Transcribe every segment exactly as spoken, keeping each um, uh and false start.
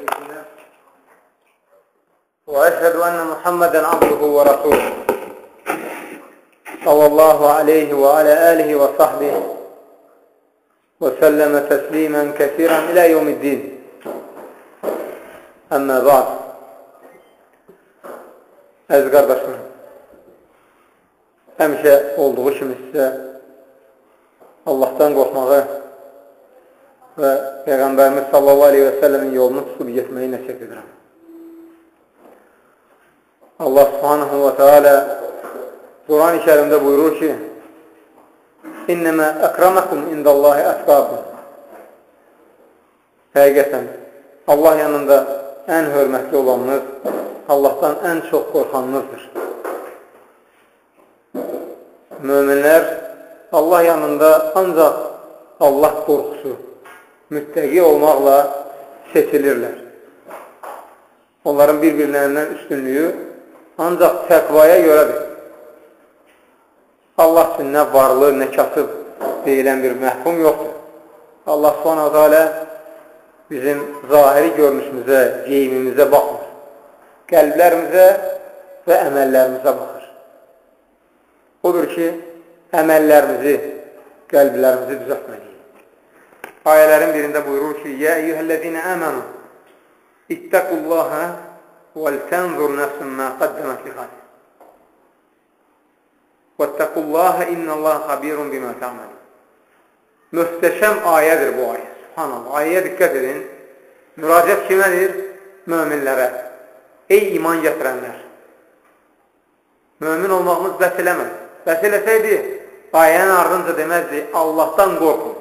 شريك وأشهد أن محمدا عبده ورسوله صلى الله عليه وعلى آله وصحبه وسلم تسليما كثيرا إلى يوم الدين. أما بعد. Əziz qardaşlar, həmişə olduğu kimi sizə Allahdan qorxmağı və Peyğəmbərimiz sallallahu aleyhi və səlləmin yolunu tutub getməyi nəsihət edirəm. Allah subhanahu və teala Quran-ı Kərimdə buyurur ki: İnnəmə əkramakum indallahi ətqakum. Həqiqətən Allah yanında ən hörmətli olanınız, Allahdan ən çox qorxanınızdır. Möminlər Allah yanında ancaq Allah qorxusu, müttəqi olmaqla seçilirlər. Onların bir-birlərindən üstünlüyü ancaq təqvaya görədir. Allah üçün nə varlı, nə kasıb deyilən bir məhkum yoxdur. Allah subhanahu wa ta'ala bizim zahiri görünüşümüzə, geyimimizə baxmır. Qəlblərimizə və əməllərimizə baxır. Odur ki, əməllərimizi, qəlblərimizi düzəltməliyik. Ayələrin birində buyurur ki: Yə eyyuhəl-ləzīnə əmənu İttəqullaha vəl-tənzur nəfsün mə qaddəmət liğad. Vəttəqullaha innəllaha xabirun bimə tə'məl. Möhtəşəm ayədir bu ayə. Subhanallah, ayəyə diqqət edin. Müraciət kimədir? Möminlərə. Ey iman gətirənlər! Mömin olmağımız bəs eləməz. Bəs eləsəydi, ayənin ardınca deməzdi, Allahdan qorxun.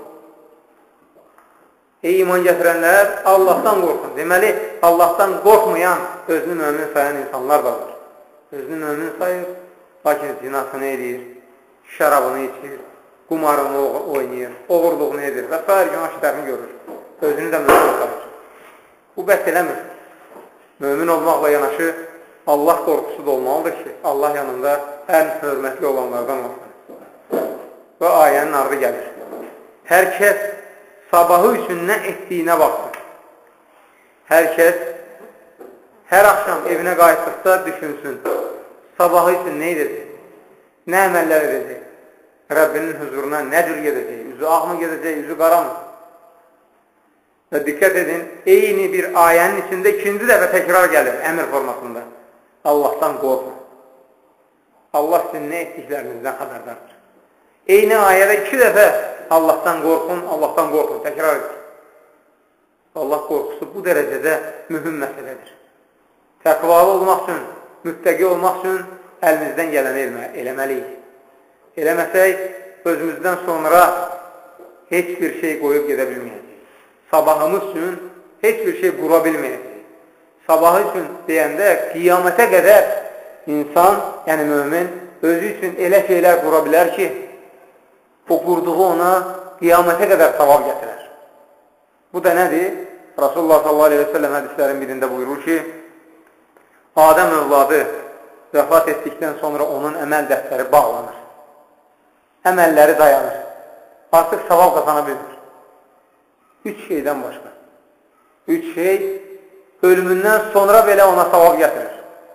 Ey iman gətirənlər, Allahdan qorxun. Deməli, Allahdan qorxmayan, özünü mömin sayan insanlar da var. Özünü mömin sayır, lakin zinasını edir, şərabını içir, qumarını oynayır, oğurluğunu edir və s. günah işlərini görür. Özünü də mömin sayır. Bu bəs eləmir. Mömin olmaqla yanaşı Allah qorxusu da olmalıdır ki, Allah yanında ən hörmətli olanlardan olsun. Və ayənin ardı gəlir. Hər kəs sabahı üçün nə etdiyinə baxsın. Hər kəs hər axşam evinə qayıtdıqda düşünsün. Sabahı üçün nə edəcək? Nə əməllər edəcək? Rəbbinin huzuruna nə cür gedəcək? Üzü ağ mı gedəcək? Üzü qara mı? Və diqqət edin, eyni bir ayənin içində ikinci dəfə təkrar gəlir əmr formasında. Allahdan qorxun. Allah sizin nə etdiklərinizdən xəbərdardır. Eyni ayədə iki dəfə Allahdan qorxun, Allahdan qorxun, təkrar edir. Allah qorxusu bu dərəcədə mühüm məsələdir. Təqvalı olmaq üçün, müttəqi olmaq üçün əlimizdən gələni eləməliyik. Eləməsək, özümüzdən sonra heç bir şey qoyub gedə bilməyəcək. Sabahımız üçün heç bir şey qura bilməyəcək. Sabahı üçün deyəndə qiyamətə qədər insan, yəni mömin, özü üçün elə şeylər qura bilər ki, o qurduğu ona qiyamətə qədər savab gətirər. Bu da nədir? Rasulullah sallallahu aleyhi və səlləm hədislərin birində buyurur ki, Adəm övladı vəfat etdikdən sonra onun əməl dəftəri bağlanır. Əməlləri dayanır. Artıq savab qazana bilir. Üç şeydən başqa. Üç şey ölümündən sonra belə ona savab gətirir.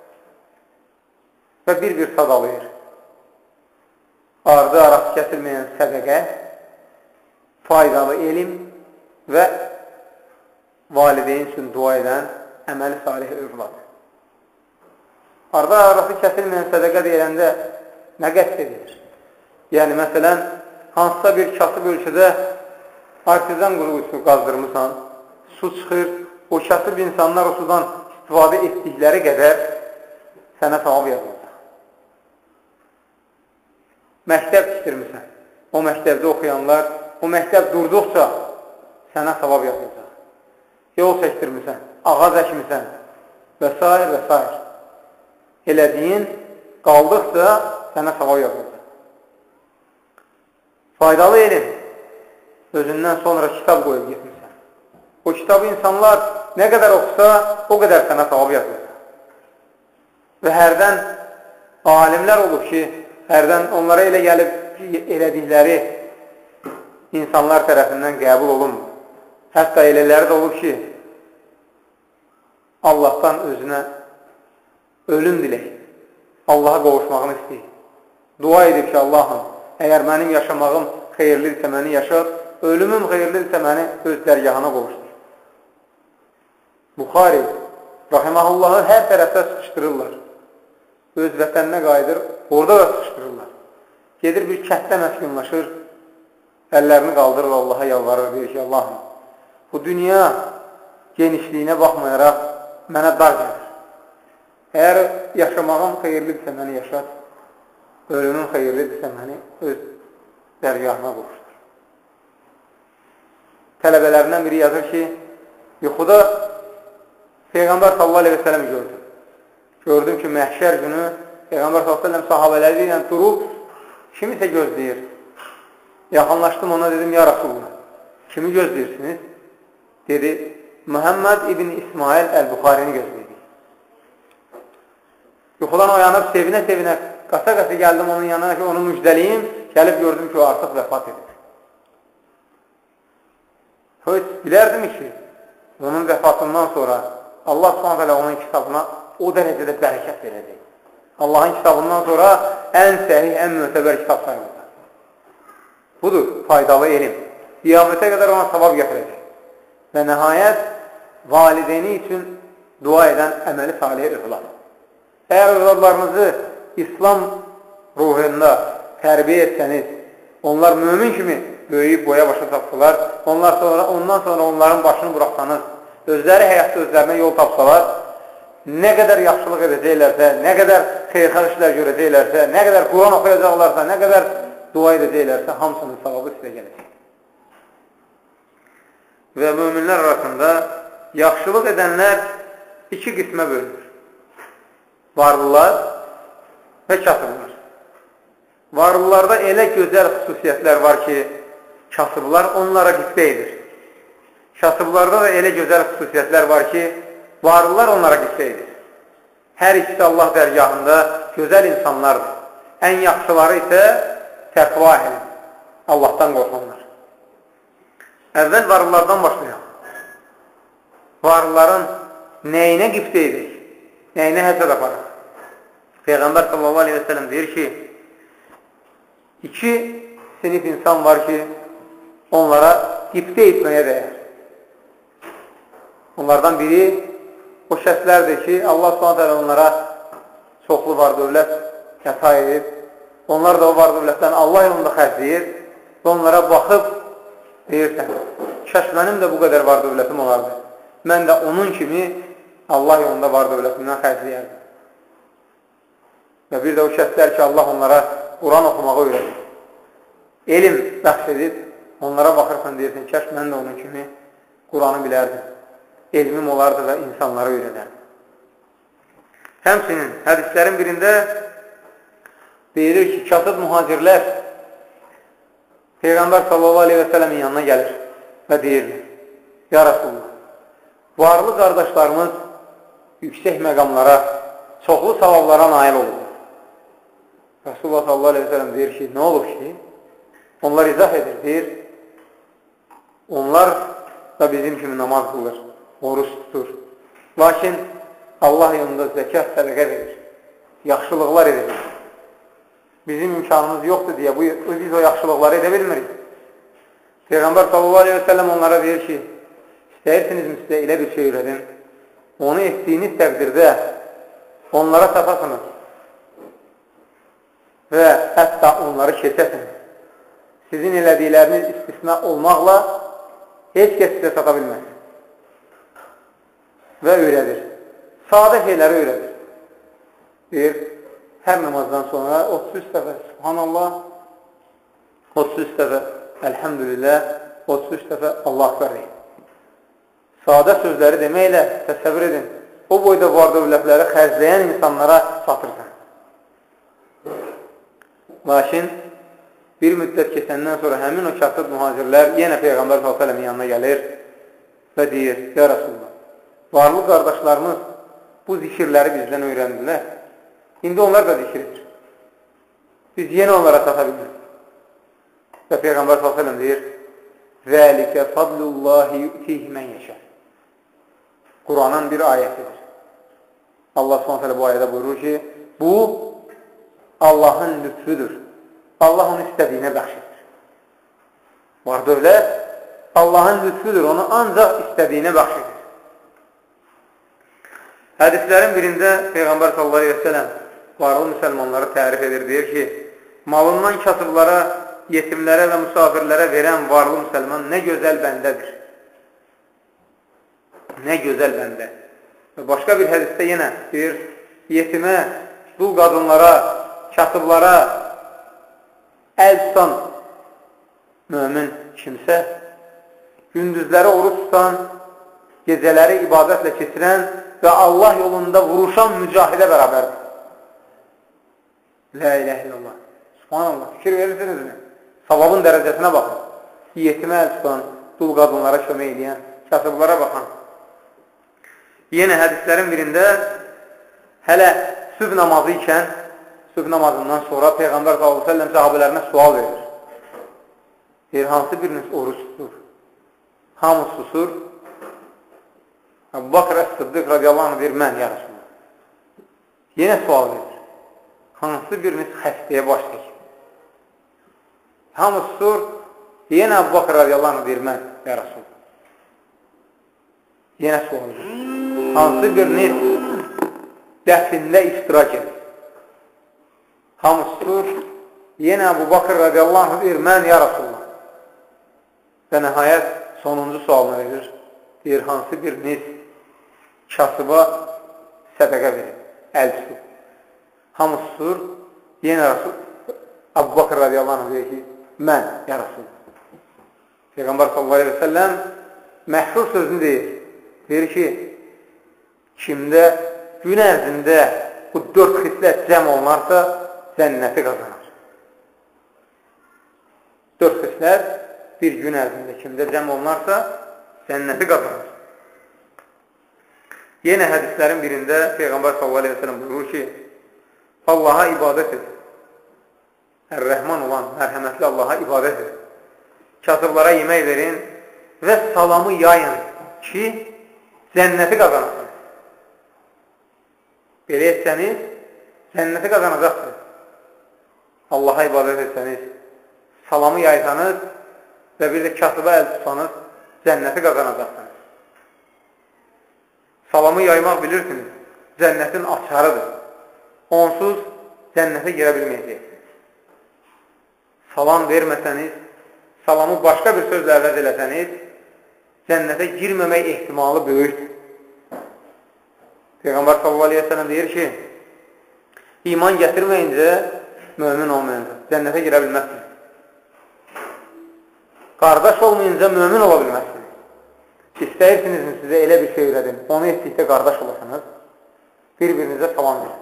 Və bir-bir sadalayır. Ardı arası kəsilməyən sədəqə, faydalı elm və valideyn üçün dua edən əməli salih övlad. Ardı arası kəsilməyən sədəqə deyiləndə nə qəst edilir? Yəni, məsələn, hansısa bir kasıb ölkədə artizan qurğusu qazdırmısan, su çıxır, o kasıb insanlar o sudan istifadə etdikləri qədər sənə savab yazılacaq. Məktəb tikdirmirsən, o məktəbdə oxuyanlar, o məktəb durduqca sənə savab yazılacaq. Yol çəkdirmirsən, ağac əkmirsən və s. və s. Elədiyin qaldıqca sənə savab yazılacaq. Faydalı elm. Özündən sonra kitab qoyub getmirsən. O kitabı insanlar nə qədər oxusa, o qədər sənə savab yazılır. Və hərdən alimlər olub ki, hərdən onlara elə gəlib elədikləri insanlar tərəfindən qəbul olunmur. Hətta elələri də olub ki, Allahdan özünə ölüm dilək, Allaha qovuşmağını istəyir. Dua edib ki, Allahım, əgər mənim yaşamağım xeyirlidirsə məni yaşat, ölümüm xeyirlidirsə məni öz dərgahına qovuşdur. Buxari, rahiməhullahı hər tərəfdə sıxışdırırlar. Öz vətəninə qayıdır, orada da sıxışdırırlar. Gedir bir kənddə məskunlaşır, əllərini qaldırır, Allaha yalvarır, deyir ki, Allahım, bu dünya genişliyinə baxmayaraq mənə dar gəlir. Əgər yaşamağım xeyirlidirsə məni yaşat, ölümün xeyirlidirsə məni öz dərgahına qovuşdur. Tələbələrindən biri yazır ki, yuxuda Peyğəmbər sallallahu aleyhi ve sellem gördüm. Gördüm ki, məhşər günü Peyğəmbər sallallahu aleyhi ve sellem sahabələri ilə durub, kimisə gözləyir. Yaxınlaşdım ona, dedim, ya Rasulullah, kimi gözləyirsiniz? Dedi, Muhammed ibn İsmail Əl-Buxarini gözləyir. Yuxudan oyanıb, sevinə-sevinə, qasa-qasa gəldim onun yanına ki, onu müjdəliyim, gəlib gördüm ki, o artıq vəfat edir. Heç bilərdim ki, onun vəfatından sonra Allah subhanahu teala onun kitabına o dərəcədə bərəkət verəcək. Allahın kitabından sonra ən səhih, ən mötəbər kitab sayılır. Budur, faydalı elm. Qiyamətə qədər ona savab gətirəcək. Və nəhayət, valideyni üçün dua edən əməli salih övlad. Əgər övladlarınızı İslam ruhunda tərbiyə etsəniz, onlar mümin kimi böyüyüb boya başa tapsalar, onlar sonra, ondan sonra onların başını buraxsanız, özləri həyatda özlərinə yol tapsalar, nə qədər yaxşılıq edəcəklərsə, nə qədər xeyirxar işlər görəcəklərsə, nə qədər Quran oxuyacaqlarsa, nə qədər dua edəcəklərsə, hamısının savabı sizə gələcək. Və müminlər arasında yaxşılıq edənlər iki qismə bölünür. Varlılar və kasıblar. Varlılarda elə gözəl xüsusiyyətlər var ki, kasıblar onlara qismə edir. Kasıblarda da elə gözəl xüsusiyyətlər var ki, varlılar onlara qismə edir. Hər ikisi Allah dərgahında gözəl insanlardır. Ən yaxşıları isə təqva ehli, Allahdan qorxanlar. Əvvəl varlılardan başlayaq. Varlıların nəyinə qismə edir? Nəyinə həsəd aparır? Peyğəmbər sallallahu aleyhi ve sellem deyir ki, iki sinif insan var ki, onlara qibtə etməyə dəyər. Onlardan biri o şəxslərdir ki, Allah subhanahu teala onlara çoxlu var dövlət əta edib, onlar da o var dövlətdən Allah yolunda xərcləyir və onlara baxıb deyirsən, kəş mənim də bu qədər var dövlətim olardı. Mən də onun kimi Allah yolunda var dövlətimdən xərcləyərdim. Və bir də o şəxslər ki, Allah onlara Quran oxumağı öyrədir. Elm bəxş edib, onlara baxırsan deyirsən, kəş mən də onun kimi Quranı bilərdim. Elmim olardı və insanlara öyrədərdim. Həmçinin hədislərin birində deyilir ki, kasıb mühacirlər Peyğəmbər sallallahu aleyhi və sələmin yanına gəlir və deyirlər, ya Rasulullah, varlı qardaşlarımız yüksək məqamlara, çoxlu savablara nail olur. Rasulullah sallallahu aleyhi ve sellem deyir ki, nə olur ki? Onlar izah edir, deyir, onlar da bizim kimi namaz qılır, oruç tutur. Lakin Allah yolunda zəkat, sədəqə verir, yaxşılıqlar edir. Bizim imkanımız yoxdur deyə, bu, biz o yaxşılıqları edə bilmirik. Peyğəmbər sallallahu aleyhi ve sellem onlara deyir ki, istəyirsinizmi sizə elə bir şey öyrədim, onu etdiyiniz təqdirdə onlara tapasınız və hətta onları keçəsiniz. Sizin elədikləriniz istisna olmaqla heç kəs sizə sata bilməz. Və öyrədir. Sadə şeyləri öyrədir. Deyir, hər namazdan sonra otuz üç dəfə Subhanallah, otuz üç dəfə Elhamdülillah, otuz üç dəfə Allah akbar deyin. Sadə sözləri deməklə təsəvvür edin, o boyda var dövlətləri xərcləyən insanlara satırsan. Lakin bir müddət keçəndən sonra həmin o kasıb mühacirlər yenə Peyğəmbər sallallahu aleyhi ve sellemin yanına gəlir və deyir, ya Rasulullah, varlı qardaşlarımız bu zikirləri bizdən öyrəndilər. İndi onlar da zikirdir. Biz yenə onlara sata bilmirik. Və Peyğəmbər sallallahu aleyhi ve sellem deyir, Zəlikə fadlullahi yu'tihi mən yeşər. Quranın bir ayətidir. Allah Subhanahu bu ayədə buyurur ki, bu Allahın lütfüdür. Allah onu istədiyinə bəxş edir. Var dövlət Allahın lütfüdür, onu ancaq istədiyinə bəxş edir. Hədislərin birində Peyğəmbər sallallahu aleyhi ve sellem varlı müsəlmanları tərif edir, deyir ki, malından kasıblara, yetimlərə və müsafirlərə verən varlı müsəlman nə gözəl bəndədir. Nə gözəl bəndə. Və başqa bir hədisdə yenə deyir, yetimə, dul qadınlara, kasıblara əl tutan mömin kimsə, gündüzləri oruç tutan, gecələri ibadətlə keçirən və Allah yolunda vuruşan mücahidə bərabərdir. La ilahe illallah. Subhanallah. Fikir verirsiniz mi? Savabın dərəcəsinə baxın. Yetimə əl tutan, dul qadınlara kömək edən, kasıblara baxan. Yenə hədislərin birində hələ sübh namazı ikən, sübh namazından sonra Peyğəmbər sallallahu aleyhi ve sellem sahabələrinə sual verir. Deyir, hansı biriniz oruç tutur? Hamı susur. Əbu Bakr Əs-Sıddiq radiyallahu anh deyir, mən ya Rasulullah. Yenə sual verir. Hansı biriniz xəstəyə baş çəkir? Hamı susur. Yenə Əbu Bakr radiyallahu anh deyir, mən ya Rasulullah. Yenə sual verir. Hansı biriniz dəfində iştirak edir? Hamı susur. Yenə Əbu Bakr radiyallahu anh deyir, mən ya Rasulullah. Və nəhayət sonuncu sualını verir. Deyir, hansı biriniz kasıba sədəqə verir, əl tutur. Hamı susur. Yenə Rasul Əbu Bakr radiyallahu anh deyir ki, mən ya Rasulullah. Peyğəmbər sallallahu aleyhi ve sellem məşhur sözünü deyir. Deyir ki, kimdə gün ərzində bu dörd xislət cəm olunarsa, cənnəti qazanar. Dörd xislət bir gün ərzində kimdə cəm olunarsa, cənnəti qazanar. Yenə hədislərin birində Peyğəmbər sallallahu aleyhi ve sellem buyurur ki, Allaha ibadət edin. Ər-Rəhman olan, mərhəmətli Allaha ibadət edin. Kasıblara yemək verin və salamı yayın ki, cənnəti qazanasınız. Belə etsəniz, cənnəti qazanacaqsınız. Allaha ibadət etsəniz, salamı yaysanız və bir də kasıba əl tutsanız, cənnəti qazanacaqsınız. Salamı yaymaq bilirsiniz, cənnətin açarıdır. Onsuz cənnətə girə bilməyəcəksiniz. Salam verməsəniz, salamı başqa bir sözlə əvəz eləsəniz, cənnətə girməmək ehtimalı böyükdür. Peyğəmbər sallallahu aleyhi ve sellem deyir ki, iman gətirməyincə mömin olmayınca cənnətə girə bilməzsiniz. Qardaş olmayınca mömin ola bilməzsiniz. İstəyirsinizmi sizə elə bir şey öyrədim, onu etdikdə qardaş olasınız, bir-birinizə salam verin.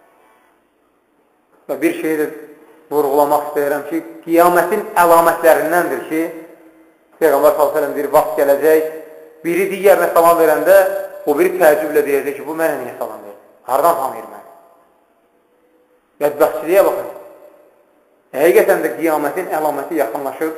Və bir şeyi də vurğulamaq istəyirəm ki, qiyamətin əlamətlərindəndir ki, Peyğəmbər sallallahu aleyhi ve sellem deyir, vaxt gələcək, biri digərinə salam verəndə, o biri təəccüblə deyəcək ki, bu mənə niyə salam verir? Hardan tanıyır mənə? Bədbəxtçiliyə baxın. Həqiqətən də qiyamətin əlaməti yaxınlaşır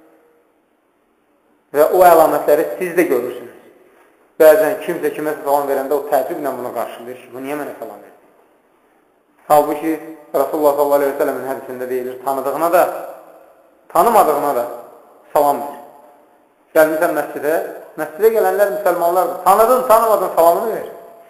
və o əlamətləri siz də görürsünüz. Bəzən kimsə kiməsə salam verəndə o təəccüblə bunu qarşılayır ki, bu niyə mənə salam verir? Halbuki Rasulullah sallallahu aleyhi ve sellemin hədisində deyilir, tanıdığına da, tanımadığına da salam verir. Gəlmirsən məscidə, məscidə gələnlər müsəlmanlardır. Tanıdın, tanımadın, salamını verir.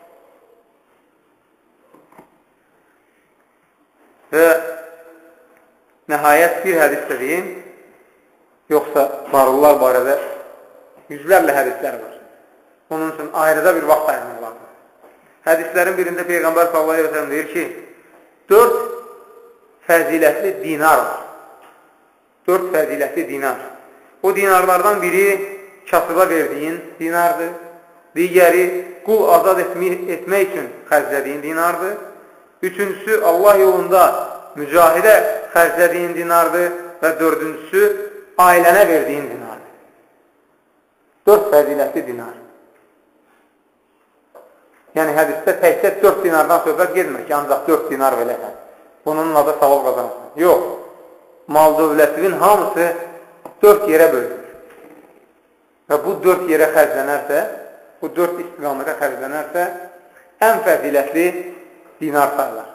Və nəhayət bir hədis də deyim, yoxsa varlılar barədə yüzlərlə hədislər var. Onun üçün ayrıda bir vaxt ayırmaq lazım. Hədislərin birində Peyğəmbər sallallahu aleyhi ve sellem deyir ki, dörd fəzilətli dinar var. Dörd fəzilətli dinar. O dinarlardan biri kasıba verdiyin dinardır. Digəri qul azad etmək üçün xərclədiyin dinardır. Üçüncüsü Allah yolunda mücahidə xərclədiyin dinardır. Və dördüncüsü ailənə verdiyin dinardır. Dörd fəzilətli dinar. Yəni hədisdə təkcə dörd dinardan söhbət gedmir ki, ancaq dörd dinar verəsən. Bunun adı savab qazanırsın. Yox, mal dövlətinin hamısı dörd yerə bölünür. Və bu dörd yerə xərclənərsə, bu dörd istiqamətə xərclənərsə, ən fəzilətli dinar sayılar.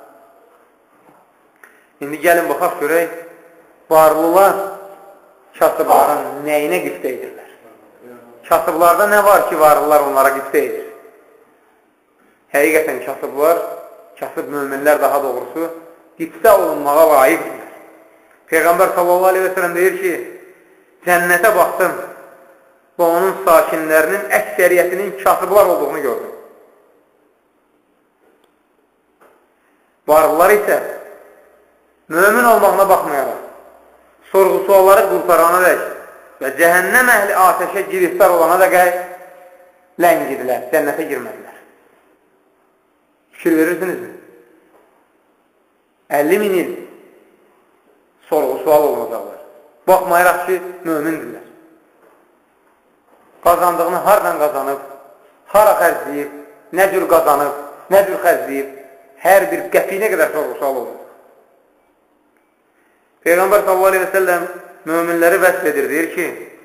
İndi gəlin baxaq görək, varlılar kasıbların nəyinə qifdə edirlər? Kasıblarda nə var ki, varlılar onlara qifdə edir? Həqiqətən kasıblar, kasıb möminlər daha doğrusu, qifdə olunmağa layiqdirlər. Peyğəmbər sallallahu aleyhi və sələm deyir ki, cənnətə baxdım və onun sakinlərinin əksəriyyətinin kasıblar olduğunu gördüm. Varlılar isə mömin olmağına baxmayaraq, sorğu-sualları qurtarana dək və cəhənnəm əhli atəşə giriftar olana da qəy ləngidilər, cənnətə girmədilər. Fikir verirsinizmi? əlli min il sorğu-sual olunacaqlar. Baxmayaraq ki, mömindirlər. Qazandığını haradan qazanıb, hara xərcləyib, nə cür qazanıb, nə cür xərcləyib, hər bir qəpiyinə qədər sorğu-sual olunur. Peyğəmbər sallallahu aleyhi və səlləm möminləri vəsf edir, deyir ki,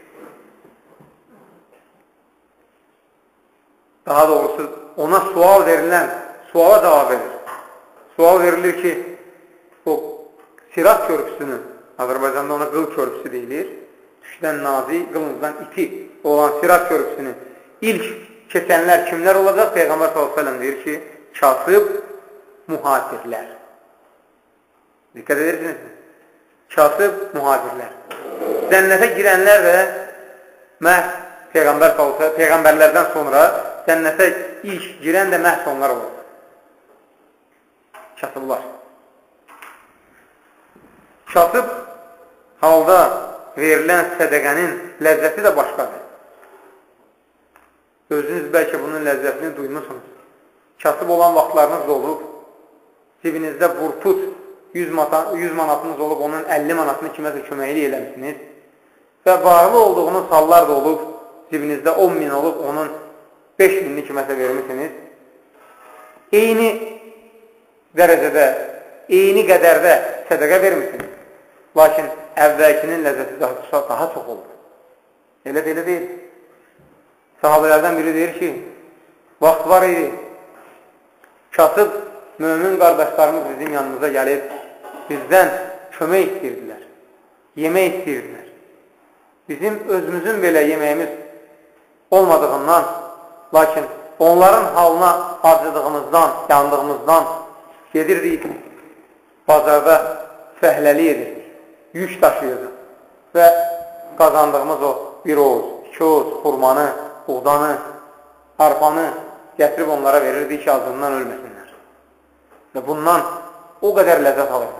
daha doğrusu ona sual verilən, suala cavab verir. Sual verilir ki, o Sirat körpüsünü, Azərbaycanda ona qıl körpüsü deyilir, düşdən nazi, qılınızdan iti olan Sirat körpüsünü ilk keçənlər kimlər olacaq? Peyğəmbər sallallahu aleyhi və səlləm deyir ki, kasıb muhacirlər. Dikkat edirsiniz mi? Kasıb muhacirlər. Cənnətə girənlər də məhz Peyğəmbər sallallahu Peyğəmbərlərdən sonra cənnətə ilk girən də məhz onlar olur. Kasıblar. Kasıb halda verilən sədəqənin ləzzəti də başqadır. Özünüz bəlkə bunun ləzzətini duymuşsunuz. Kasıb olan vaxtlarınız olub, cibinizdə vurtut yüz manatınız olub, onun əlli manatını kiməsə köməkli eləmişsiniz və varlı olduğunuz hallar da olub, cibinizdə on min olub, onun beş minini kiməsə vermişsiniz. Eyni dərəcədə, eyni qədərdə sədəqə vermişsiniz. Lakin əvvəlkinin ləzzəti daha, daha çox olur. Elə də elə deyil. Sahabələrdən biri deyir ki, vaxt var idi, kasıb mömin qardaşlarımız bizim yanımıza gəlib, bizdən kömək istəyirdilər, yemək istəyirdilər. Bizim özümüzün belə yeməyimiz olmadığından, lakin onların halına acıdığımızdan, yandığımızdan gedirdik, bazarda fəhləli edirdik, yük daşıyırdıq və qazandığımız o bir oğuz, iki oğuz xurmanı, buğdanı, arpanı gətirib onlara verirdik ki, acından ölməsinlər. Və bundan o qədər ləzzət alırlar.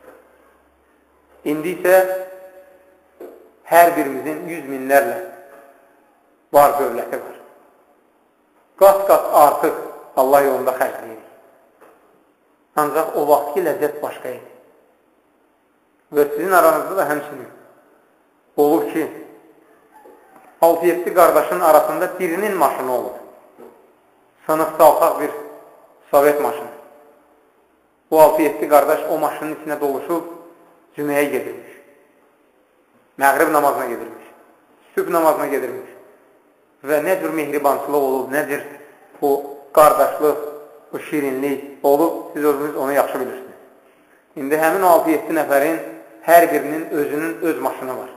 İndi isə hər birimizin yüz minlərlə var dövləti var. Qat-qat artıq Allah yolunda xərcləyirik. Ancaq o vaxtki ləzzət başqa idi. Və sizin aranızda da həmçinin olub ki, altı yeddi qardaşın arasında birinin maşını olur. Sınıq salxaq bir Sovet maşını. Bu altı yeddi qardaş o maşının içine doluşub cüməyə gedirmiş. Məğrib namazına gedirmiş. Sübh namazına gedirmiş. Və nə cür mehribançılıq olub, nə cür bu qardaşlıq, bu şirinlik olub, siz özünüz onu yaxşı bilirsiniz. İndi həmin altı yeddi nəfərin hər birinin özünün öz maşını var.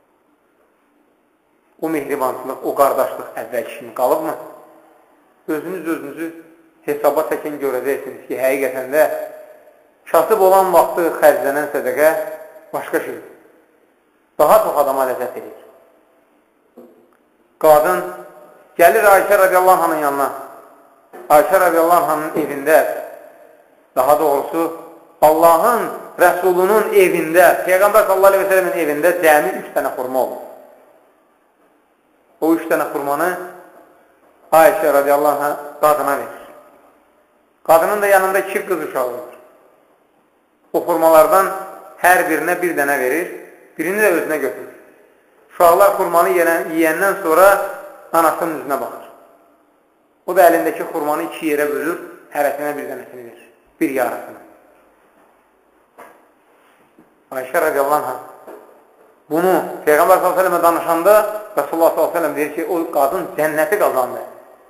O mehribançılıq, o qardaşlıq əvvəlki kimi qalıbmı? Özünüz özünüzü hesaba çəkin görəcəksiniz ki, həqiqətən də kasıb olan vaxtı xərclənən sədəqə başqa şeydir. Daha çox adama ləzzət edir. Qadın gəlir Ayşə radiyallahu anh'ın yanına. Ayşə radiyallahu anh'ın evində, daha doğrusu Allahın Rəsulunun evində, Peyğəmbər sallallahu aleyhi və sələmin evində cəmi üç dənə xurma olur. O üç dənə xurmanı Ayşə radiyallahu anh'a qadına verir. Qadının da yanında iki qız uşağı olur. O xurmalardan hər birinə bir dənə verir, birini də özünə götürür. Uşaqlar xurmanı yiyəndən sonra anasının üzünə baxır. O da əlindəki xurmanı iki yerə bölür, hərəsinə bir dənəsini verir, bir yarısını. Ayşə radiyallahu anh'a bunu Peyğəmbər sallallahu aleyhi və səlləmə danışanda Rasulullah sallallahu aleyhi və səlləm deyir ki, o qadın cənnəti qazandı.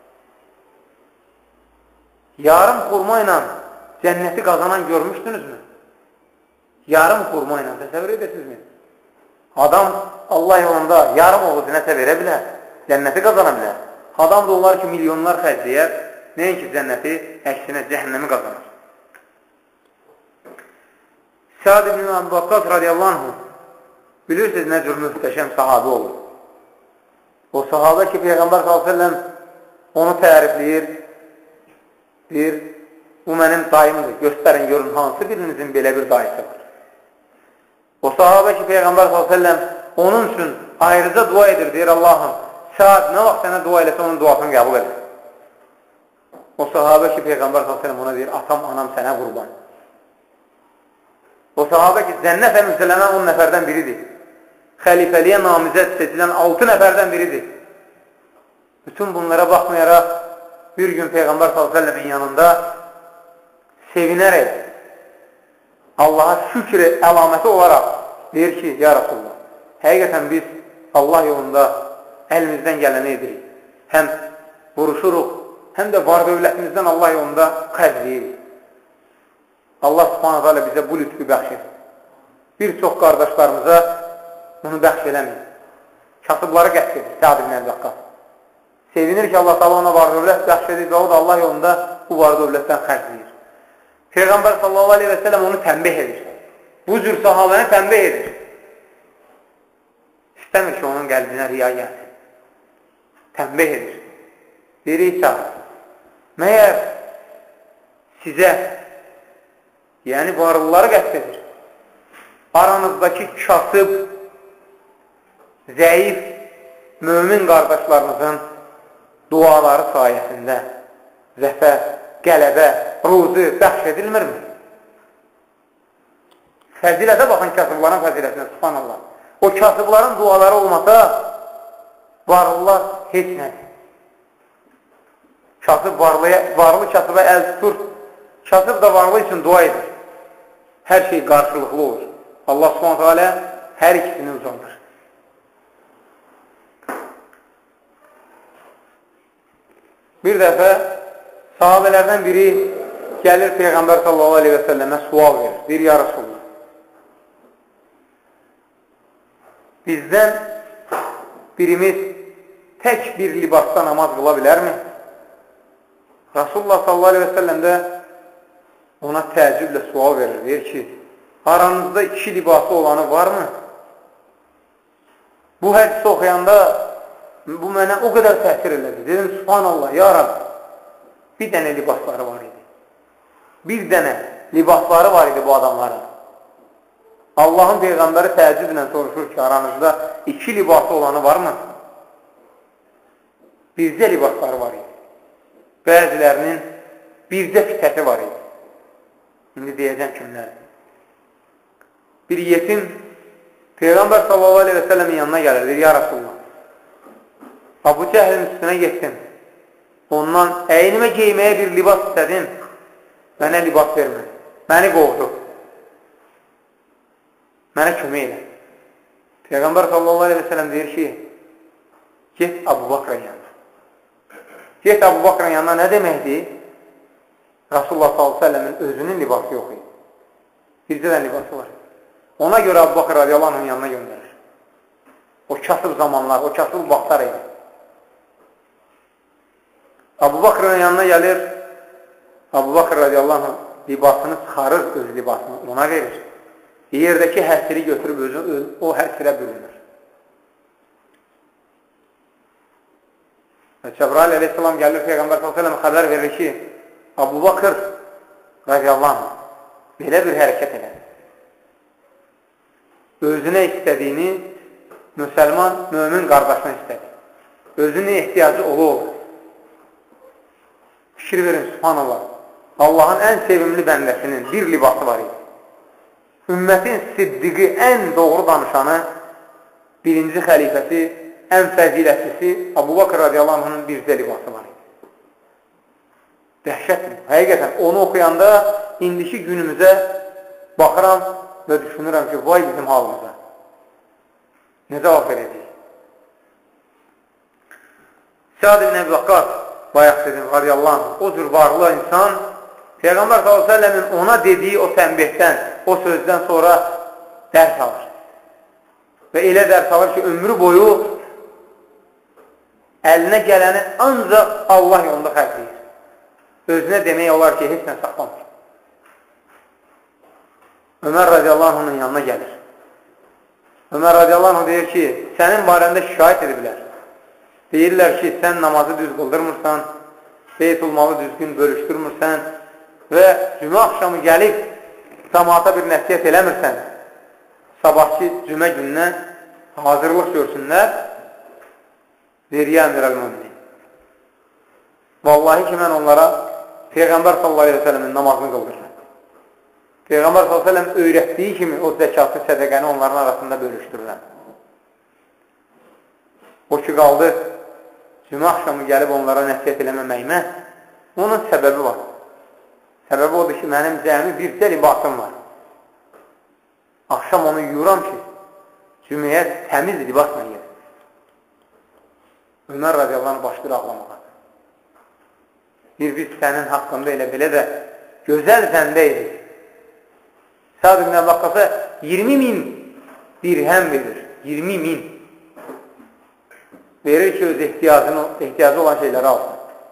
yarım xurma ilə cənnəti qazanan görmüşdünüzmü? Yarım xurma ilə, təsəvvür edirsinizmi? Adam Allah yolunda yarım oğuz nəsə verə bilər, cənnəti qazana bilər. Adam da onlar ki, milyonlar xərcləyər, nəinki cənnəti, əksinə cəhənnəmi qazanır. Səad ibn Əbu Vaqqas radiyallahu anh, bilirsiniz nə cür mühtəşəm sahabə olur. O sahabə ki, Peyğəmbər sallallahu əleyhi və səlləm onu tərifləyir, deyir, bu mənim dayımdır, göstərin, görün, hansı birinizin belə bir dayısı var. O sahabə ki, Peyğəmbər sallallahu əleyhi və səlləm onun üçün ayrıca dua edir, deyir, Allahım, Səad nə vaxt sənə dua eləsə, onun duasını qəbul edir. O sahabə ki, Peyğəmbər sallallahu əleyhi və səlləm ona deyir, atam, anam sənə qurban. O sahabə ki, cənnətə müjdələnən on nəfərdən biridir. Xəlifəliyə namizəd seçilən altı nəfərdən biridir. Bütün bunlara baxmayaraq, bir gün Peyğəmbər sallallahu əleyhi və səlləmin yanında sevinərək, Allaha şükür əlaməti olaraq deyir ki, ya Rasulullah, həqiqətən biz Allah yolunda əlimizdən gələni edirik. Həm vuruşuruq, həm də var dövlətimizdən Allah yolunda xərcləyirik. Allah subhanahu teala bizə bu lütfü bəxş edir. Bir çox qardaşlarımıza bunu bəxş eləmir. Kasıbları qəst edir, Səad ibn Əbi Vaqqas. Sevinir ki, Allah təala ona var dövlət bəxş edir və o da Allah yolunda bu var dövlətdən xərcləyir. Peyğəmbər sallallahu aleyhi və səlləm onu tənbih edir. Bu cür sahabəni tənbih edir. İstəmir ki, onun qəlbinə riya gəlsin. Tənbih edir. Deyir, İsa, məyər sizə, yəni varlıları qəst edir, aranızdakı kasıb, zəif, mömin qardaşlarınızın duaları sayəsində zəfər, qələbə, ruzu bəxş edilmirmi? Fəzilətə baxın kasıbların fəzilətinə, subhanallah. O kasıbların duaları olmasa, varlılar heç nədir. Kasıb varlıya, varlı kasıba əl tutur, kasıb da varlı üçün dua edir. Hər şey qarşılıqlı olur. Allah subhanətə alə hər ikisini uzandır. Bir dəfə sahabələrdən biri gəlir Peyğəmbər sallallahu aleyhi və səlləmə sual verir. Deyir, ya Rasulullah, bizdən birimiz tək bir libasda namaz qıla bilərmi? Rasulullah sallallahu aleyhi və səlləm də ona təəccüblə sual verir. Deyir ki, aranızda iki libası olanı varmı? Bu hədisi oxuyanda bu mənə o qədər təsir elədi. Dedim, subhanallah, ya Rabbi, bir dənə libasları var idi. Bir dənə libasları var idi bu adamların. Allahın Peyğəmbəri təəccüblə soruşur ki, aranızda iki libası olanı varmı? Bircə libasları var idi. Bəzilərinin bircə fitəsi var idi. İndi deyəcəm kimlərdir. Bir yetim Peyğəmbər sallallahu aleyhi və səlləmin yanına gəlir, deyir, ya Rasulullah, Abu Cəhlin üstünə getdim, ondan əynimə geyməyə bir libas istədim, mənə libas vermədi, məni qovdu, mənə kömək elə. Peyğəmbər sallallahu aleyhi və səlləm deyir ki, get Abu Bakrın yanına. Get Abu Bakrın yanına nə deməkdir? Rasulullah sallallahu aleyhi və səlləmin özünün libası yox idi. Bircədən libası var. Ona görə Abu Bakr radiyallahu anh'ın yanına göndərir. O kasıb zamanlar, o kasıb vaxtlar idi. Abu Bakrın yanına gəlir, Abu Bakr radiyallahu anh libasını çıxarır, öz libasını ona verir. Yerdəki həsiri götürüb özü, öz, o həsirə bürünür. Cəbrail aleyhissalam gəlir, Peyğəmbər sallallahu aleyhi və səlləm xəbər verir ki, Abu Bakr radiyallahu anh belə bir hərəkət edir. Özünə istədiyini müsəlman, mömin qardaşına istədi. Özünə ehtiyacı olu olur. Fikir verin, subhanallah. Allahın ən sevimli bəndəsinin bir libası var idi. Ümmətin siddiqi, ən doğru danışanı, birinci xəlifəsi, ən fəzilətlisi Abu Bakr radiyallahu anh'ın bircə libası var idi. Dəhşətdir. Həqiqətən onu oxuyanda indiki günümüzə baxıram və düşünürəm ki, vay bizim halımıza. Nə cavab verəcək? Səad ibn Əbi Vaqqas bayaq dedim, radiyallahu anh, o cür varlı insan, Peyğəmbər sallallahu aleyhi ve sellemin ona dediyi o tənbihdən, o sözdən sonra dərs alır. Və elə dərs alır ki, ömrü boyu əlinə gələni ancaq Allah yolunda xərcləyir. Özünə demək olar ki, heç nə saxlamır. Ömər radiyallahu anh'ın yanına gəlir. Ömər radiyallahu anh deyir ki, sənin barəndə şikayət ediblər. Deyirlər ki, sən namazı düz qıldırmırsan, Beytulmalı düzgün bölüşdürmürsən və cümə axşamı gəlib cəmaata bir nəsiyyət eləmirsən. Sabahki cümə gününə hazırlıq görsünlər. Deyir, ya əmir-əl-müminin. Vallahi ki, mən onlara Peyğəmbər sallallahu aleyhi ve sellemin namazını qıldırırım. Peyğəmbər sallallahu aleyhi ve sellem öyrətdiyi kimi o zəkatı, sədəqəni onların arasında bölüşdürürəm. O ki, qaldı, cümə axşamı gəlib onlara nəsiyyət eləməməyimə, onun səbəbi var. Səbəbi odur ki, mənim cəmi bircə libasım var. Axşam onu yuyuram ki, cüməyə təmiz libasla gelir. Ömər radiyallahu anh başlayır ağlamağa. Bir biz sənin haqqında elə belə də gözəl səndəydik. Sa'd ibn Əbi Vaqqasa iyirmi min dirhəm verir. iyirmi min. Verir ki, öz ehtiyacı olan şeyləri alsın.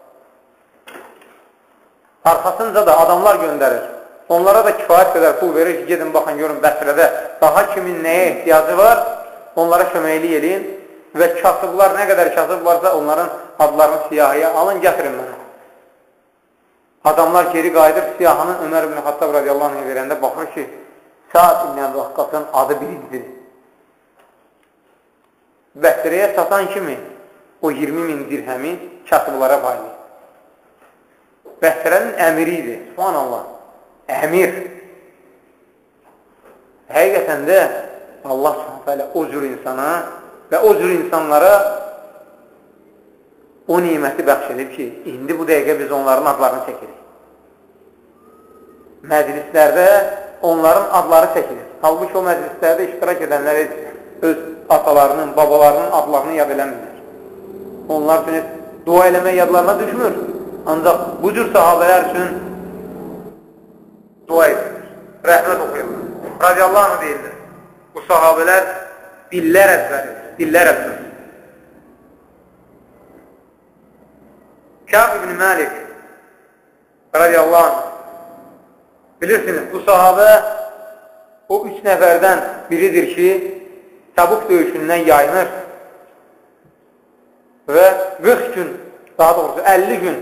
Arxasınca da adamlar göndərir. Onlara da kifayət qədər pul verir ki, gedin baxın, görün Bəsrədə daha kimin nəyə ehtiyacı var, onlara köməkli eləyin və kasıblar, nə qədər kasıb varsa onların adlarını siyahıya alın, gətirin mənə. Adamlar geri qayıdır, siyahını Ömər ibn Xattab radiyallahu anh verəndə baxır ki, Sa'd ibn Əbi Vaqqasın adı birincidir. Bəsrəyə satan kimi o iyirmi min dirhəmi kasıblara paylayır. Bəsrənin əmiri idi, subhanallah, əmir. Həqiqətən də Allah subhanallah o cür insana və o cür insanlara o niməti bəxş edib ki, indi bu dəqiqə biz onların adlarını çəkirik. Məclislərdə onların adları çəkilir. Halbuki o məclislərdə iştirak edənlər öz atalarının, babalarının adlarını yad eləmirlər. Onlar üçün dua eləmək yadlarına düşmür. Ancaq bu cür sahabələr üçün dua edilir, rəhmət oxuyurlar. Radiyallahu anh deyirlər. Bu sahabələr dillər əzbəridir, dillər əzbəridir. Kəb ibn Məlik radiyallahu anh, bilirsiniz, bu sahabə o üç nəfərdən biridir ki, Təbuk döyüşündən yayınır və qırx gün, daha doğrusu əlli gün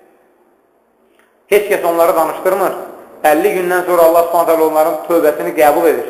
heç kəs onları danışdırmır. əlli gündən sonra Allah subhanətələ onların tövbəsini qəbul edir.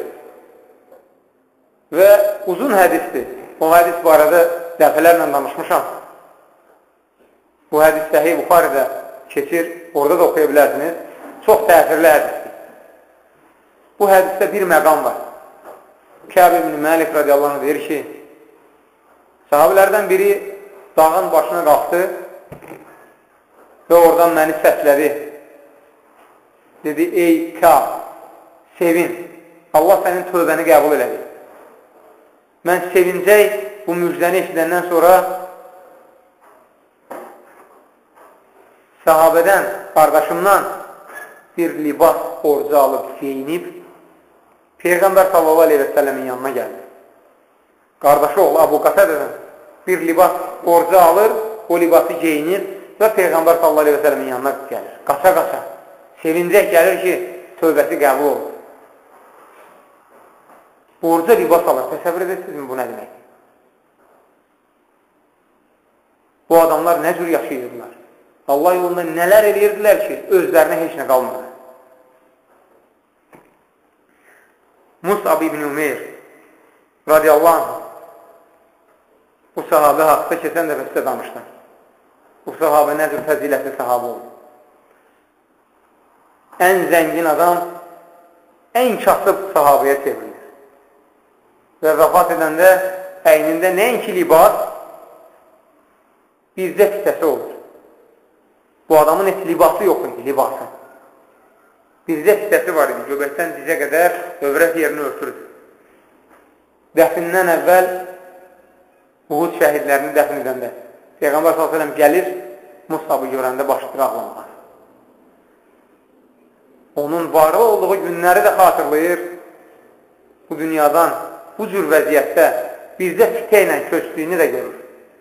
Və uzun hədisdir. O hədis barədə dəfələrlə danışmışam. Bu hədis Səhih Buxaridə keçir, orada da oxuya bilərsiniz. Çox təsirli hədisdir. Bu hədisdə bir məqam var. Kəb ibn Məlik radiyallahu anh deyir ki, sahabələrdən biri dağın başına qalxdı və oradan məni səslədi. Dedi, ey Kəb, sevin, Allah sənin tövbəni qəbul elədi. Mən sevincək bu müjdəni eşidəndən sonra sahabədən, qardaşımdan bir libas borcu alıb geyinib Peyğəmbər sallallahu aleyhi və səlləmin yanına gəldi. Qardaşı oğlu Abu Qatadədən bir libas borcu alır, o libası geyinir və Peyğəmbər sallallahu aleyhi və səlləmin yanına gəlir. Qaça-qaça, sevincək gəlir ki, tövbəsi qəbul olur. Borca libas alır. Təsəvvür edirsinizmi bu nə demək? Bu adamlar nə cür yaşayırdılar? Allah yolunda nələr edirdilər ki, özlərinə heç nə qalmadı. Mus'ab ibn Umeyr radiyallahu anh bu sahabə haqda keçən dəfə sizə danışdım. Bu sahabə nə cür fəzilətli sahabə oldu. Ən zəngin adam ən kasıb sahabəyə çevrilir. Və vəfat edəndə əynində nəinki libas, bircə kisəsi olur. Bu adamın heç libası yox idi, libası. Bircə kisəsi var idi, göbəkdən dizə qədər övrət yerini örtürdü. Dəfnindən əvvəl Uhud şəhidlərini dəfn edəndə Peyğəmbər sallallahu əleyhi və səlləm gəlir Musabı görəndə başlayır ağlamağa. Onun varı olduğu günləri də xatırlayır. Bu dünyadan bu cür vəziyyətdə bizdə fitə ilə köçdüyünü də görür.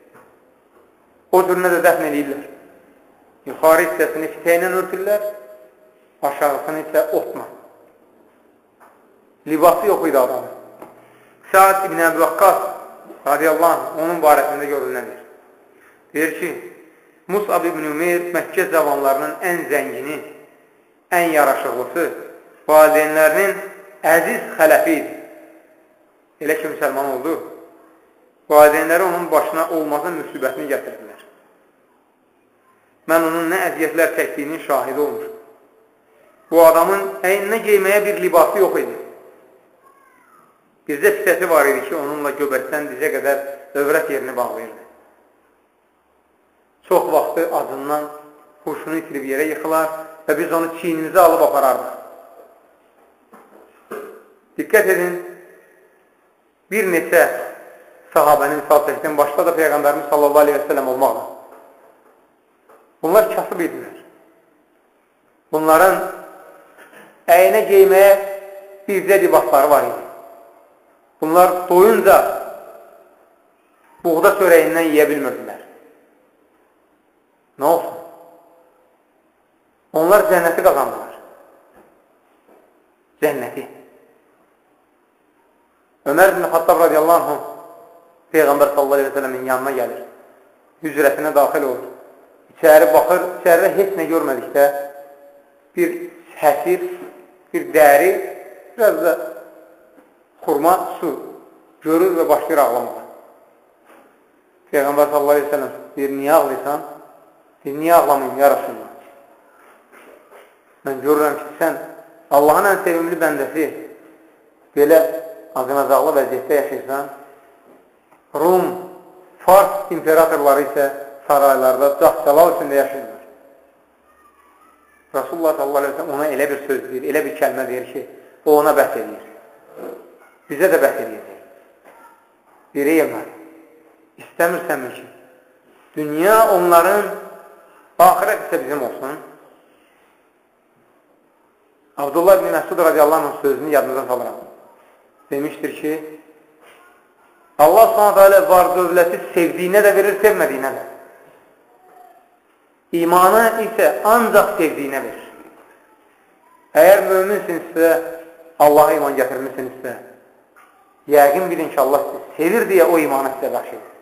O cürünə də dəfn edirlər. Yuxarı hissəsini fitə ilə örtürlər, aşağısını isə otla. Libası yox idi adamın. Sa'd ibn Əbi Vaqqas radiyallahu anh onun barəsində görüləndir. Deyir ki, Musab ibn Ümeyr Məkkə zamanlarının ən zəngini, ən yaraşıqlısı, valideynlərinin əziz xələfi idi. Elə ki, müsəlman oldu. Valideynləri onun başına olmazın müsibətini gətirdilər. Mən onun nə əziyyətlər çəkdiyinin şahidi olmuşum. Bu adamın əyninə geyməyə bir libası yox idi. Bizdə fitəsi var idi ki, onunla göbəkdən dizə qədər övrət yerini bağlayırdı. Çox vaxtı acından huşunu itirib yerə yıxılar və biz onu çiynimizə alıb aparardıq. Diqqət edin, bir neçə sahabənin misal çəkdim, başda da Peyğəmbərimiz sallallahu aleyhi və səlləm olmaqla. Bunlar kasıb idilər. Bunların əyinə geyməyə bircə libasları var idi. Bunlar doyunca buğda çörəyindən yiyə bilmirdilər. Nə olsun? Onlar cənnəti qazandılar. Cənnəti. Ömər ibn Xattab radiyallahu anh Peyğəmbər sallallahu aleyhi və səlləmin yanına gəlir. Hücrəsinə daxil olur. İçəri baxır, içəridə heç nə görmədikdə bir həsir, bir dəri, biraz da xurma, su görür və başlayır ağlamağa. Peyğəmbər sallallahu aleyhi və səlləm deyir, niyə ağlayırsan? Deyir, niyə ağlamayım, ya Rasulullah? Mən görürəm ki, sən Allahın ən sevimli bəndəsi belə acınacaqlı vəziyyətdə yaşayırsan. Rum, Fars imperatorları isə saraylarda cahcalal içində yaşayırlar. Rasulullah sallallahu aleyhi ve sellem ona elə bir söz deyir, elə bir kəlmə deyir ki, o ona bəhs edir. Bizə də bəhs edəcək. Deyir, Ömər, istəmirsənmi ki, dünya onların, axirət isə bizim olsun. Abdullah ibn Məsud radiyallahu anh sözünü yadınıza salıram. Demişdir ki, Allah subhanahu teala var dövləti sevdiyinə də verir, sevmədiyinə də. İmanı isə ancaq sevdiyinə verir. Əgər möminsinizsə, Allah'a iman gətirmişsinizsə, yəqin bilin ki, Allah sizi sevir deyə o imanı sizə bəxş edir.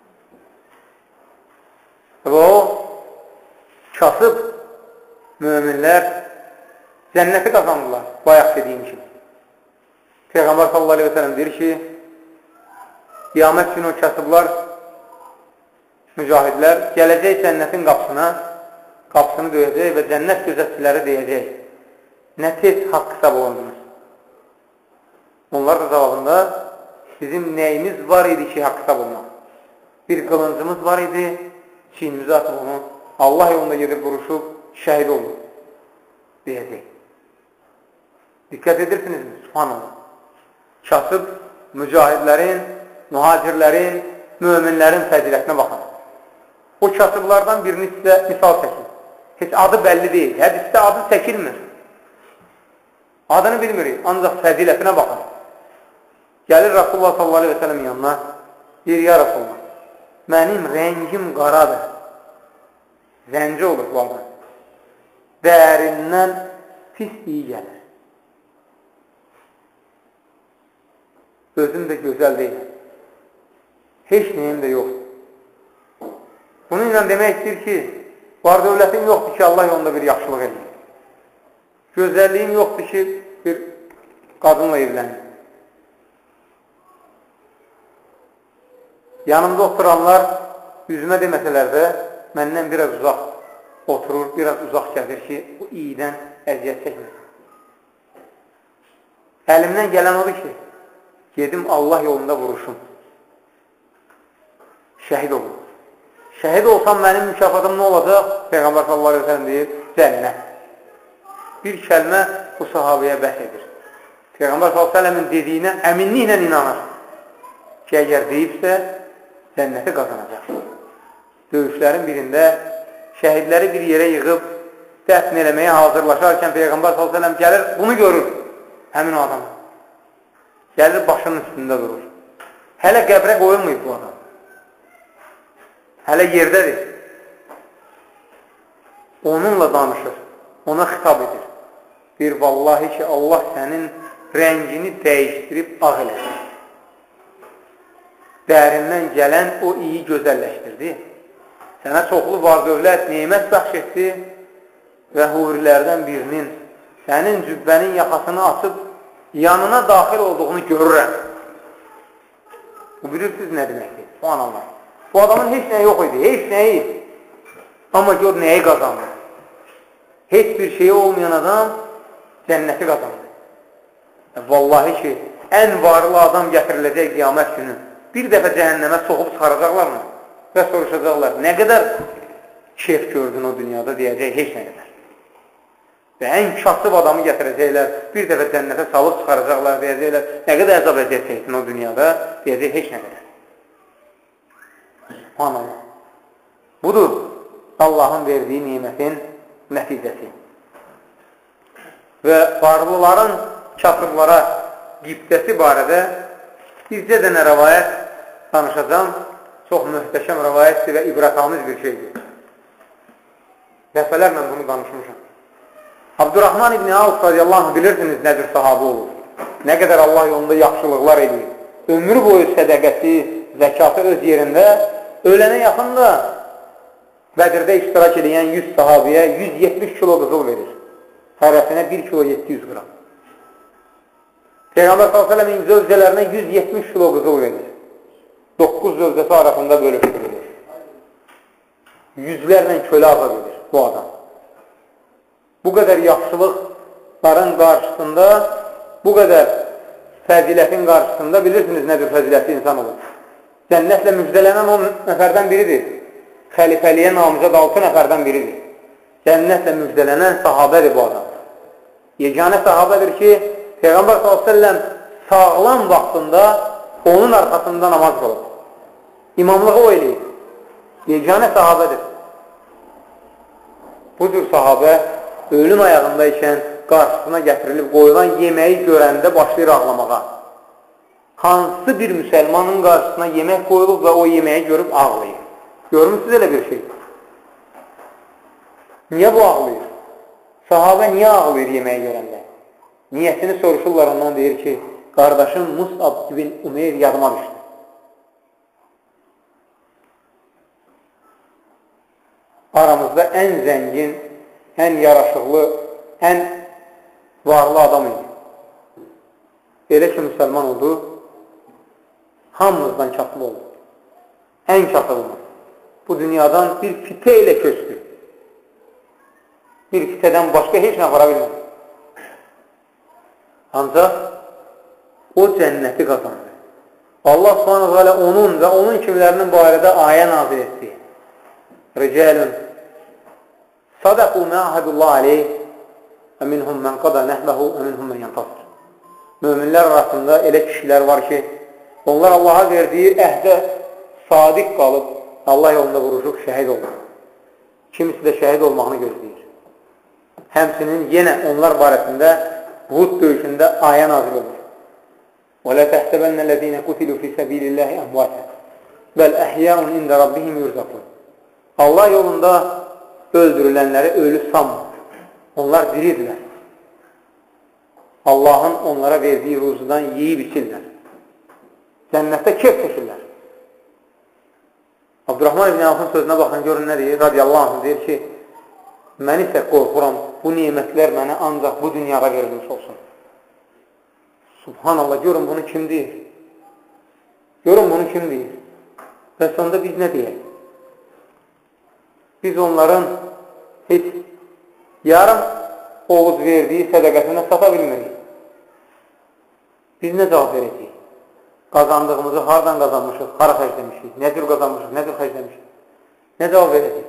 Və o, kasıb möminlər cənnəti qazandılar, bayaq dediyim kimi. Peyğəmbər sallallahu aleyhi ve sellem deyir ki, qiyamət günü o kasıblar, mücahidlər gələcək cənnətin qapısına, qapısını döyəcək və cənnət gözətçiləri deyəcək, nə tez haqq hesab olundunuz. Onlar da cavabında bizim nəyimiz var idi ki, haqq hesab olmaq? Bir qılıncımız var idi, çiynimizi atıb onu, Allah yolunda gedib vuruşub, şəhid oldu, deyəcək. Diqqət edirsinizmi? Subhanallah. Kasıb mücahidlərin, mühacirlərin, möminlərin fəzilətinə baxın. O kasıblardan birini sizə misal çəkir. Heç adı bəlli deyil. Hədisdə adı çəkilmir. Adını bilmirik, ancaq fəzilətinə baxın. Gəlir Rasulullah sallallahu aleyhi ve sellem yanına, deyir, ya Rasulullah, mənim rəngim qaradır. Zənci olur bu adam. Dərindən pis iyi gəlir. Özüm də gözəl deyil. Heç neyim də yoxdur. Bununla demək istəyir ki, var dövlətin yoxdur ki, Allah yolunda bir yaxşılıq edir. Gözəlliyin yoxdur ki, bir qadınla evlənir. Yanımda oturanlar yüzümə deməsələr də məndən biraz uzaq oturur, biraz uzaq gəlir ki, bu iyidən əziyyət çəkmir. Əlimdən gələn odur ki, gedim Allah yolunda vuruşum. Şəhid olun. Şəhid olsam mənim mükafatım nə olacaq? Peyğəmbər sallallahu aleyhi ve sellem deyir, cənnət. Bir kəlmə bu sahabəyə bəhs edir. Peyğəmbər sallallahu aleyhi ve sellemin dediyinə əminliklə inanır ki, əgər deyibsə, cənnəti qazanacaq. Döyüşlərin birində şəhidləri bir yerə yığıb dəfn eləməyə hazırlaşarkən Peyğəmbər sallallahu əleyhi və səlləm gəlir, bunu görür həmin o adam. Gəlir başının üstündə durur. Hələ qəbrə qoyulmayıb bu adam. Hələ yerdədir. Onunla danışır, ona xitab edir. Bir vallahi ki, Allah sənin rəngini dəyişdirib ağ elədir. Dərindən gələn o iyi gözəlləşdirdi. Sənə çoxlu var dövlət, neymət bəxş etdi və hurilərdən birinin sənin cübbənin yaxasını açıb yanına daxil olduğunu görürəm. Bu bilirsiniz nə deməkdir? Subhanallah. Bu adamın heç nəyi yox idi, heç nəyi. Amma gör nəyi qazandı. Heç bir şeyi olmayan adam cənnəti qazandı. Vallahi ki, ən varlı adam gətiriləcək qiyamət günü bir dəfə cəhənnəmə soxub çıxaracaqlar mı? Və soruşacaqlar, nə qədər keyf gördün o dünyada deyəcək, heç nə qədər. Və ən kasıb adamı gətirəcəklər, bir dəfə cənnətə salıb çıxaracaqlar, deyəcəklər, nə qədər əzab əziyyət çəkdin o dünyada, deyəcək, heç nə qədər. Subhanallah. Budur Allahın verdiyi nimətin nəticəsi. Və varlıların kafirlara qibdəsi barədə bizcə dənə rəvayət danışacağım. Çox möhtəşəm rəvayətdir və ibrətamiz bir şeydir. Dəfələrlə bunu danışmışam. Abdurrahman ibn Avf radiyallahu anh bilirsiniz nədir sahabı olur. Nə qədər Allah yolunda yaxşılıqlar edir. Ömrü boyu sədəqəsi, zəkatı öz yerində, ölənə yaxın da Bədirdə iştirak edən yüz sahabiyə yüz yetmiş kilo qızıl verir. Hərəsinə bir kilo yeddi yüz qram. Peyğəmbər sallallahu əleyhi və səlləm zövcələrinə yüz yetmiş kilo qızıl verir. doqquz zövcəsi arasında bölüşdürülür. Yüzlərlə kölə azad edir bu adam. Bu qədər yaxşılıqların qarşısında, bu qədər fəzilətin qarşısında bilirsiniz nədir fəzilətli insan olur. Cənnətlə müjdələnən on nəfərdən biridir. Xəlifəliyə namizəd altı nəfərdən biridir. Cənnətlə müjdələnən sahabədir bu adam. Yeganə sahabədir ki, Peyğəmbər sallallahu əleyhi və səlləm sağlam vaxtında onun arxasında namaz qılır. İmamlığı o eləyir. Yeganə sahabədir. Bu cür sahabə ölüm ayağındaykən qarşısına gətirilib qoyulan yeməyi görəndə başlayır ağlamağa. Hansı bir müsəlmanın qarşısına yemək qoyulub və o yeməyi görüb ağlayır? Görmüşsünüz elə bir şey. Niyə bu ağlayır? Sahabə niyə ağlayır yeməyi görəndə? Niyyətini soruşurlar, ondan deyir ki, qardaşım Mus'ab ibn Umeyr yadıma düşdü. Aramızda ən zəngin, ən yaraşıqlı, ən varlı adam idi. Elə ki, müsəlman oldu, hamımızdan kasılı oldu. Ən kasılımız. Bu dünyadan bir fitə ilə köçdü. Bir fitədən başqa heç nə apara bilmir. Ancaq o cənnəti qazandı. Allah subhanahu teala onun və onun kimlərinin barədə ayə nazil etdi. Ricalun sadaqu ma ahadullah aleyh və minhum men qada nəhbəhu və minhum men yantasir. Möminlər arasında elə kişilər var ki, onlar Allaha verdiyi əhdə sadiq qalıb, Allah yolunda vuruşub şəhid olur. Kimisi də şəhid olmağını gözləyir. Həmsinin yenə onlar barəsində Hud döyüşündə ayə nazil olur. وَلَا تَحْسَبَنَّ الَّذ۪ينَ قُتِلُوا فِي سَب۪يلِ اللّٰهِ اَمْوَاتًا بَلْ اَحْيَاءٌ اِنْدَ رَبِّهِمْ يُرْزَقُونَ. Allah yolunda öldürülənləri ölü sanmır. Onlar diridirlər. Allahın onlara verdiyi ruzudan yeyib içirlər. Cənnətdə keyf çəkirlər. Abdurrahman ibn Avfın sözünə baxın, görün nə deyir? Radiyallahu anh deyir ki, mən isə qorxuram, bu nimətlər mənə ancaq bu dünyada verilmiş olsun. Subhanallah, görün bunu kim deyir? Görün bunu kim deyir? Və sonunda biz nə deyək? Biz onların heç yarım oğuz verdiyi sədəqəsini sata bilmirik. Biz nə cavab verəcəyik? Qazandığımızı hardan qazanmışıq, hara xərcləmişik, nə cür qazanmışıq, nə cür xərcləmişik? Nə cavab verəcəyik?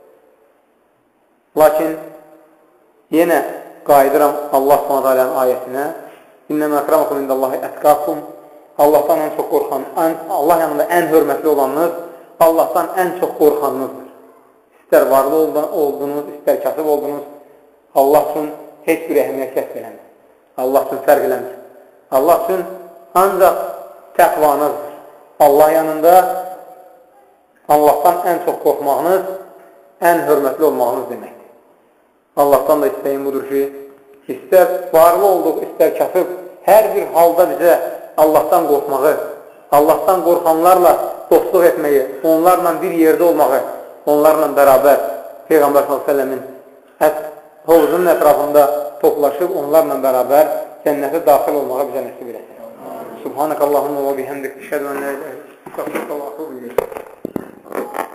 Lakin yenə qayıdıram Allah subhanahu teala'nın ayəsinə. İnnəmə əkramakum indallahi ətqakum. Allahdan ən çox qorxan, Allah yanında ən hörmətli olanınız, Allahdan ən çox qorxanınızdır. İstər varlı oldunuz, istər kasıb oldunuz, Allah üçün heç bir əhəmiyyət kəsb eləmir. Allah üçün fərq eləmir. Allah üçün ancaq təqvanızdır. Allah yanında Allahdan ən çox qorxmağınız, ən hörmətli olmağınız deməkdir. Allahdan da istəyim budur ki, istər varlı olduq, istər kasıb, hər bir halda bizə Allahdan qorxmağı, Allahdan qorxanlarla dostluq etməyi, onlarla bir yerdə olmağı, onlarla bərabər Peyğəmbər sallallahu əleyhi və səlləmin hovuzunun ətrafında toplaşıb, onlarla bərabər cənnətə daxil olmağa bizə nəsib eləsin. Subhanəkəllahumma və bihəmdik, əşhədu ən la ilahə illə əntə, əstəğfiruka və etûbu ileyk.